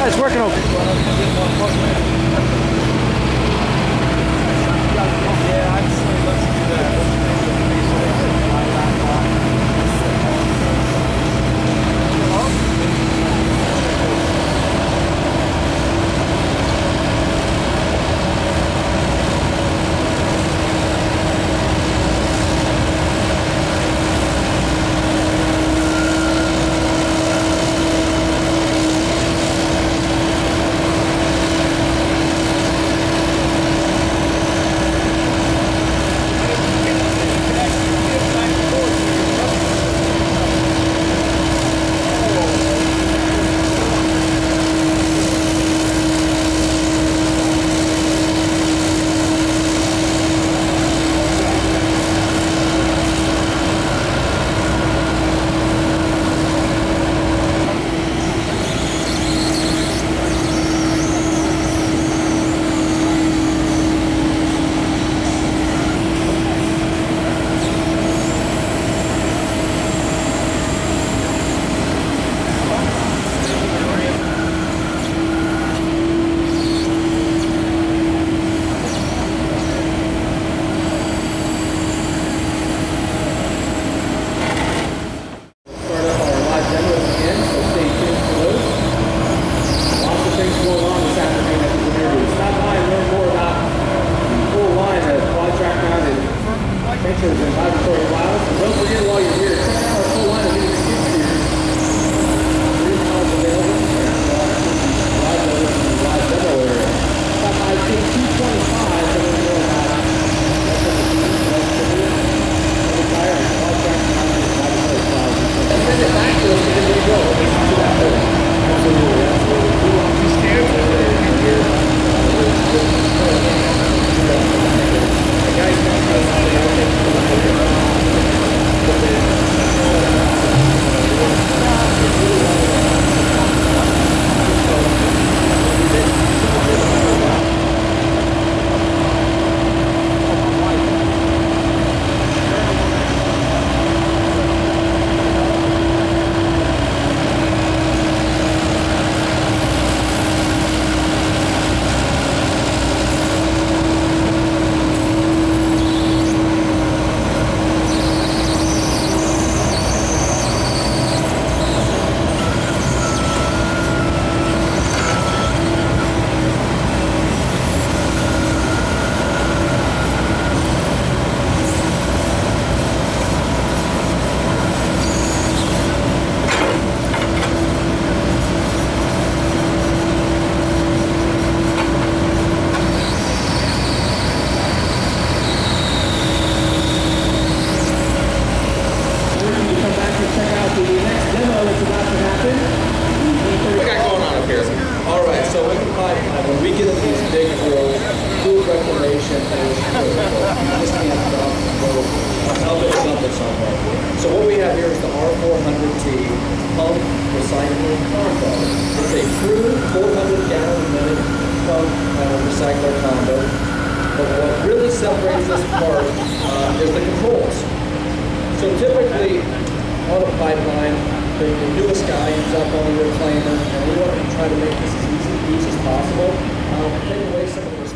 it's working okay. Yeah, I'd say let's do that. So what we have here is the R400T pump recycler combo. It's a true 400-gallon-a-minute pump recycler combo. But what really separates this apart is the controls. So typically, on a pipeline, the newest guy ends up on a reclaimer, and we want to try to make this as easy as possible. Take away some of the